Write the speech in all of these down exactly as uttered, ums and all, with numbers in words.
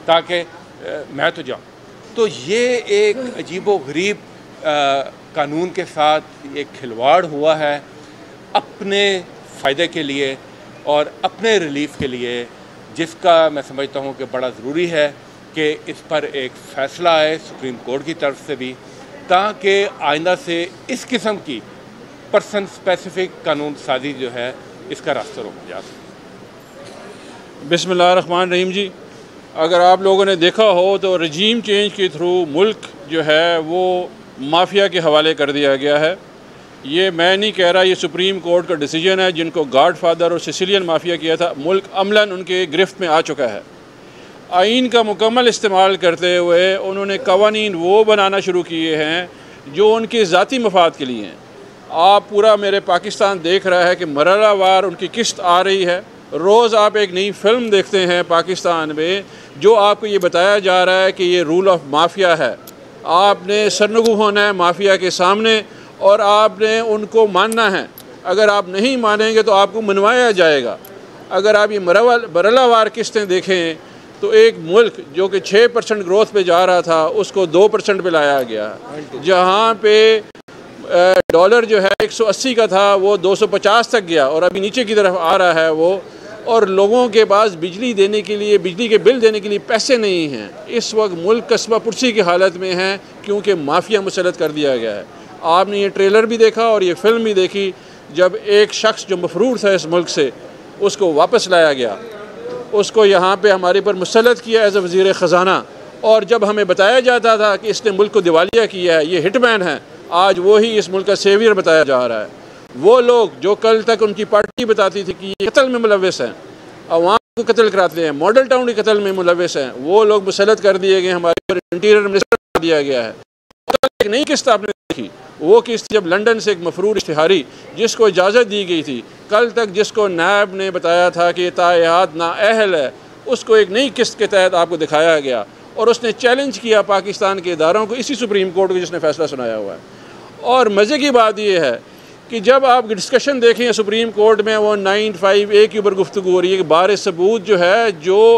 ताकि मैं तो जाऊँ। तो ये एक अजीबो गरीब कानून के साथ एक खिलवाड़ हुआ है अपने फ़ायदे के लिए और अपने रिलीफ के लिए, जिसका मैं समझता हूँ कि बड़ा ज़रूरी है कि इस पर एक फ़ैसला आए सुप्रीम कोर्ट की तरफ से भी, ताकि आइंदा से इस किस्म की पर्सन स्पेसिफिक कानून साजी जो है इसका रास्ता रोका जा सके। बिस्मिल्लाहिर्रहमानिर्रहीम जी, अगर आप लोगों ने देखा हो तो रजीम चेंज के थ्रू मुल्क जो है वो माफिया के हवाले कर दिया गया है। ये मैं नहीं कह रहा, ये सुप्रीम कोर्ट का डिसीजन है, जिनको गॉड फादर और सिसिलियन माफिया किया था, मुल्क अमलन उनके गिरफ्त में आ चुका है। आइन का मुकम्मल इस्तेमाल करते हुए उन्होंने कवानीन वो बनाना शुरू किए हैं जो उनके ज़ाती मफाद के लिए हैं। आप पूरा मेरे पाकिस्तान देख रहा है कि मरहलावार उनकी किस्त आ रही है। रोज़ आप एक नई फ़िल्म देखते हैं पाकिस्तान में जो आपको ये बताया जा रहा है कि ये रूल ऑफ माफिया है। आपने सरनगू होना है माफिया के सामने और आपने उनको मानना है। अगर आप नहीं मानेंगे तो आपको मनवाया जाएगा। अगर आप ये मरहलावार किस्तें देखें तो एक मुल्क जो कि छः परसेंट ग्रोथ पे जा रहा था उसको दो परसेंट पे लाया गया, जहाँ पे डॉलर जो है एक सौ अस्सी का था वो दो सौ पचास तक गया और अभी नीचे की तरफ आ रहा है वो। और लोगों के पास बिजली देने के लिए, बिजली के बिल देने के लिए पैसे नहीं हैं। इस वक्त मुल्क कस्बा पुरसी की हालत में है क्योंकि माफिया मुसल्लत कर दिया गया है। आपने ये ट्रेलर भी देखा और ये फ़िल्म भी देखी, जब एक शख्स जो मफरूर था इस मुल्क से उसको वापस लाया गया, उसको यहाँ पे हमारे पर मुसल्लत किया एज ए वज़ीर ख़ज़ाना, और जब हमें बताया जाता था कि इसने मुल्क को दिवालिया किया है, ये हिटमैन है, आज वो ही इस मुल्क का सेवियर बताया जा रहा है। वो लोग जो कल तक उनकी पार्टी बताती थी कि ये कत्ल में मुलव्वस हैं, अवाम को कत्ल कराते हैं, मॉडल टाउन के कत्ल में मुलव्वस हैं, वो लोग मुसल्लत कर दिए गए। हमारे पर इंटीरियर मिनिस्टर कर दिया गया है। एक नई किस्त आपने देखी, वो किस्त जब लंदन से एक मफरूर इश्तिहारी जिसको इजाज़त दी गई थी, कल तक जिसको नायब ने बताया था कि तायात नाअहल है, उसको एक नई किस्त के तहत आपको दिखाया गया और उसने चैलेंज किया पाकिस्तान के इदारों को, इसी सुप्रीम कोर्ट को जिसने फैसला सुनाया हुआ है। और मज़े की बात यह है कि जब आप डिस्कशन देखें सुप्रीम कोर्ट में, वो नाइन फाइव ए के ऊपर गुफ्तगू हो रही है कि बार सबूत जो है, जो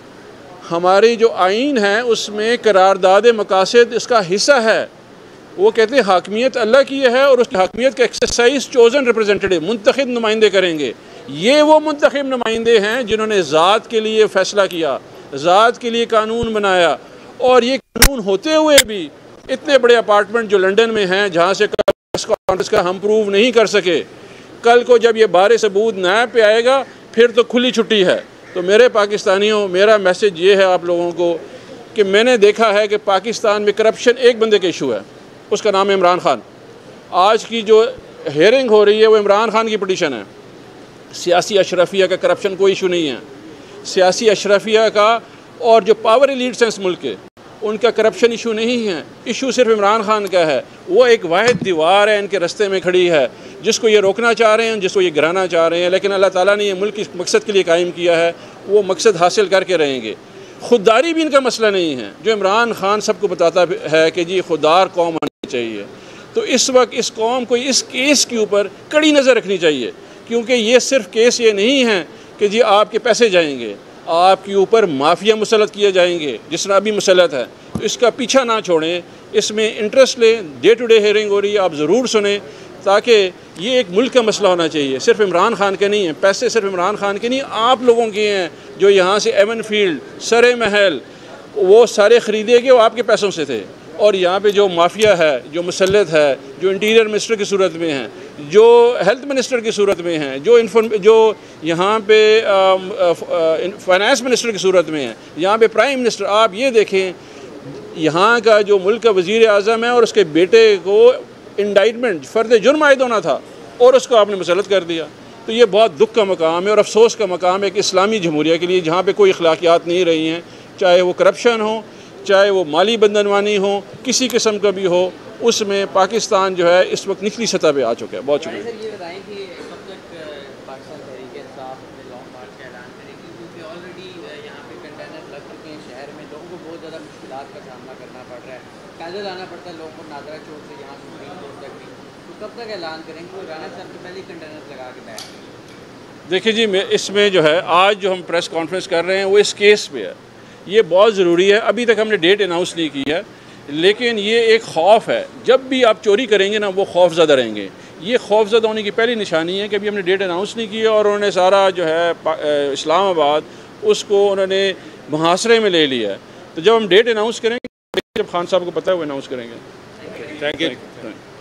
हमारी जो आइन है उसमें करारदाद मकासद इसका हिस्सा है। वो कहते हैं हाकमियत अल्लाह की है और उसकी हाकमियत का एक्सरसाइज चोज़न रिप्रेजेंटेटिव, मुंतखब नुमाइंदे करेंगे। ये वो मुंतखब नुमाइंदे हैं जिन्होंने ज़ात के लिए फ़ैसला किया, ज़ात के लिए कानून बनाया, और ये कानून होते हुए भी इतने बड़े अपार्टमेंट जो लंदन में हैं जहाँ से कांग्रेस का हम प्रूव नहीं कर सके, कल को जब ये बारे सबूत नायब पे आएगा फिर तो खुली छुट्टी है। तो मेरे पाकिस्तानियों, मेरा मैसेज ये है आप लोगों को कि मैंने देखा है कि पाकिस्तान में करप्शन एक बंदे का इशू है, उसका नाम है इमरान खान। आज की जो हेयरिंग हो रही है वो इमरान खान की पिटीशन है। सियासी अशरफिया का करप्शन कोई इशू नहीं है। सियासी अशरफिया का और जो पावर एलीट्स हैं इस मुल्क के, उनका करप्शन इशू नहीं है। इशू सिर्फ इमरान खान का है। वो एक वाहिद दीवार है इनके रास्ते में खड़ी है, जिसको ये रोकना चाह रहे हैं, जिसको ये गिराना चाह रहे हैं। लेकिन अल्लाह ताला ने ये मुल्क इस मकसद के लिए कायम किया है, वो मकसद हासिल करके रहेंगे। खुददारी भी इनका मसला नहीं है, जो इमरान खान सबको बताता है कि जी खुददार कौम होनी चाहिए। तो इस वक्त इस कौम को इस केस के ऊपर कड़ी नज़र रखनी चाहिए, क्योंकि ये सिर्फ केस ये नहीं है कि जी आपके पैसे जाएंगे, आपके ऊपर माफिया मुसल्लत किए जाएंगे जिस तरह अभी मुसल्लत है। तो इसका पीछा ना छोड़ें, इसमें इंटरेस्ट लें। डे टू डे हेयरिंग हो रही है, आप ज़रूर सुने, ताकि ये एक मुल्क का मसला होना चाहिए, सिर्फ इमरान खान के नहीं है। पैसे सिर्फ इमरान खान के नहीं, आप लोगों के हैं जो यहाँ से एवन फील्ड, सरे महल, वो सारे ख़रीदे गए, वो आपके पैसों से थे। और यहाँ पे जो माफिया है, जो मुसल्लत है, जो इंटीरियर मिनिस्टर की सूरत में है, जो हेल्थ मिनिस्टर की सूरत में है, जो इन्फॉर्म जो यहाँ पे फाइनेंस मिनिस्टर की सूरत में है, यहाँ पे प्राइम मिनिस्टर, आप ये देखें यहाँ का जो मुल्क का वज़ीर आज़म है और उसके बेटे को इंडाइटमेंट फ़र्द जुर्म आयद होना था और उसको आपने मुसल्लत कर दिया। तो ये बहुत दुख का मकाम है और अफसोस का मकाम है कि इस्लामी जमहूरिया के लिए, जहाँ पे कोई अखलाकियात नहीं रही हैं, चाहे वो करप्शन हो, चाहे वो माली बंदनवानी हो, किसी किस्म का भी हो, उसमें पाकिस्तान जो है इस वक्त निचली सतह पे आ चुका है। बहुत शुक्रिया। ये बताएं कि कब तक पाकिस्तान तहरीक इंसाफ अपने लॉन्ग मार्च का ऐलान करेगी, क्योंकि ऑलरेडी यहाँ पे कंटेनर लग चुके हैं शहर में, लोगों को बहुत ज़्यादा मुश्किलात का सामना करना पड़ रहा है, पैदल आना पड़ता है लोगों को नादरा चौक से यहाँ सुप्रीम कोर्ट तक भी। तो कब तक ऐलान करेंगे? वो राना साहब के पहले ही कंटेनर लगा के बैठ गए। देखिए जी, मैं इसमें जो है आज जो हम प्रेस कॉन्फ्रेंस कर रहे हैं वो इस केस पे है। ये बहुत ज़रूरी है। अभी तक हमने डेट अनाउंस नहीं की है, लेकिन ये एक खौफ है। जब भी आप चोरी करेंगे ना, वो खौफ ज़दा रहेंगे। ये खौफ ज़दा होने की पहली निशानी है कि अभी हमने डेट अनाउंस नहीं की है और उन्होंने सारा जो है इस्लामाबाद उसको उन्होंने मुहासरे में ले लिया है। तो जब हम डेट अनाउंस करेंगे, जब खान साहब को पता है वो अनाउंस करेंगे। Thank you.